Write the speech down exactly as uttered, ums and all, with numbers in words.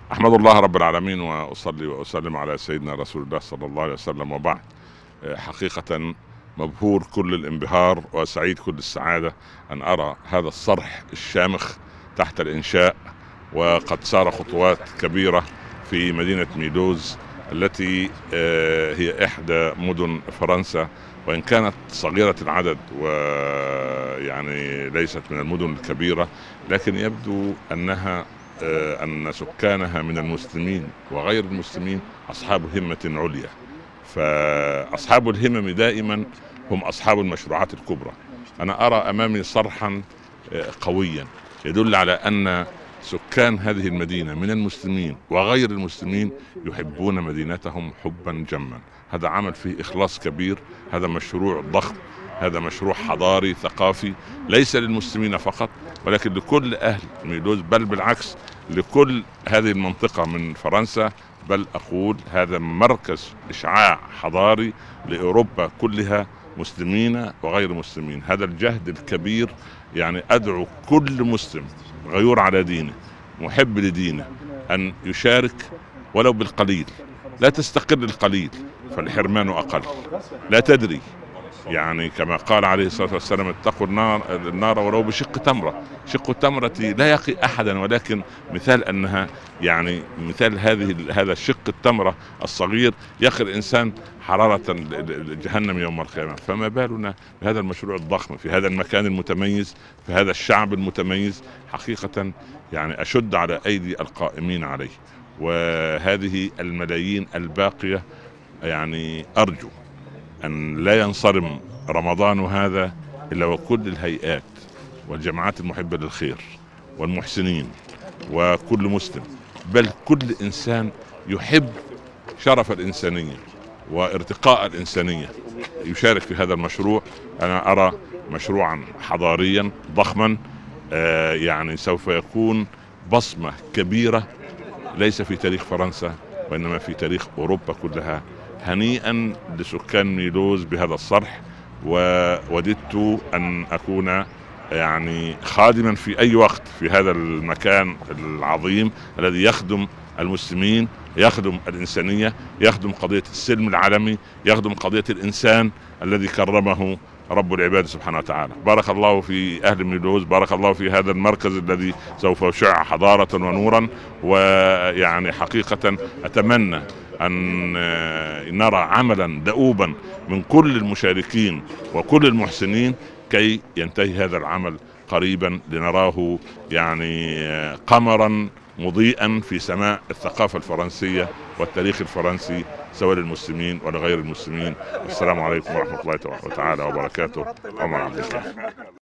أحمد الله رب العالمين وأصلي وأسلم على سيدنا رسول الله صلى الله عليه وسلم، وبعد. حقيقة مبهور كل الانبهار وسعيد كل السعادة أن أرى هذا الصرح الشامخ تحت الإنشاء، وقد سار خطوات كبيرة في مدينة ميلوز التي هي إحدى مدن فرنسا، وإن كانت صغيرة العدد ويعني ليست من المدن الكبيرة، لكن يبدو أنها أن سكانها من المسلمين وغير المسلمين أصحاب همة عليا. فأصحاب الهمم دائما هم أصحاب المشروعات الكبرى. أنا أرى أمامي صرحا قويا يدل على أن سكان هذه المدينة من المسلمين وغير المسلمين يحبون مدينتهم حبا جما. هذا عمل فيه إخلاص كبير، هذا مشروع ضخم، هذا مشروع حضاري ثقافي ليس للمسلمين فقط ولكن لكل أهل ميلوز، بل بالعكس لكل هذه المنطقة من فرنسا، بل أقول هذا مركز إشعاع حضاري لأوروبا كلها، مسلمين وغير مسلمين. هذا الجهد الكبير يعني أدعو كل مسلم غيور على دينه محب لدينه أن يشارك ولو بالقليل. لا تستقل القليل فالحرمان أقل. لا تدري، يعني كما قال عليه الصلاة والسلام: اتقوا النار, النار ولو بشق تمرة. شق التمرة لا يقي أحدا، ولكن مثال أنها يعني مثال هذه هذا الشق التمرة الصغير يقي الإنسان حرارة جهنم يوم القيامة. فما بالنا بهذا المشروع الضخم في هذا المكان المتميز، في هذا الشعب المتميز. حقيقة يعني أشد على أيدي القائمين عليه وهذه الملايين الباقية. يعني أرجو أن لا ينصرم رمضان هذا إلا وكل الهيئات والجماعات المحبة للخير والمحسنين وكل مسلم، بل كل إنسان يحب شرف الإنسانية وارتقاء الإنسانية يشارك في هذا المشروع. أنا أرى مشروعا حضاريا ضخما، آه يعني سوف يكون بصمة كبيرة ليس في تاريخ فرنسا وإنما في تاريخ أوروبا كلها. هنيئا لسكان ميلوز بهذا الصرح، ووددت أن أكون يعني خادما في أي وقت في هذا المكان العظيم الذي يخدم المسلمين، يخدم الإنسانية، يخدم قضية السلم العالمي، يخدم قضية الإنسان الذي كرمه رب العباد سبحانه وتعالى. بارك الله في أهل ميلوز، بارك الله في هذا المركز الذي سوف يشع حضارة ونورا. ويعني حقيقة أتمنى أن نرى عملا دؤوبا من كل المشاركين وكل المحسنين كي ينتهي هذا العمل قريبا، لنراه يعني قمرا مضيئا في سماء الثقافة الفرنسية والتاريخ الفرنسي سواء للمسلمين ولغير المسلمين. والسلام عليكم ورحمة الله تعالى وبركاته. عمر عبد الكافي.